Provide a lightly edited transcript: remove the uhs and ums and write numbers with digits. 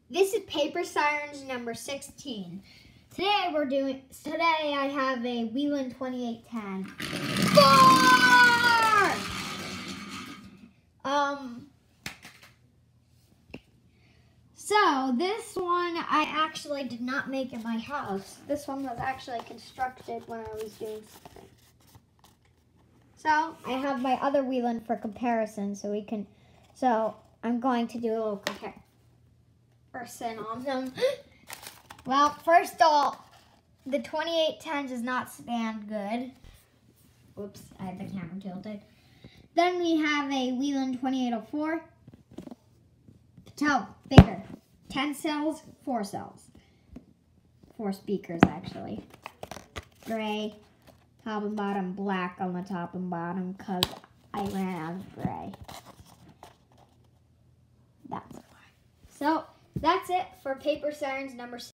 This is Paper Sirens number 16. Today I have a Whelen 2810. So this one I actually did not make in my house. This one was actually constructed when I was doing something. So I have my other Whelen for comparison, so I'm going to do a little comparison on them. Well, first of all, the 2810 does not stand good. Whoops, I had the camera tilted. Then we have a Whelen 2804. So, bigger. 10 cells, 4 cells. 4 speakers, actually. Gray, top and bottom, black on the top and bottom, because I ran out of gray. That's why. So, that's it for Paper Sirens number 16.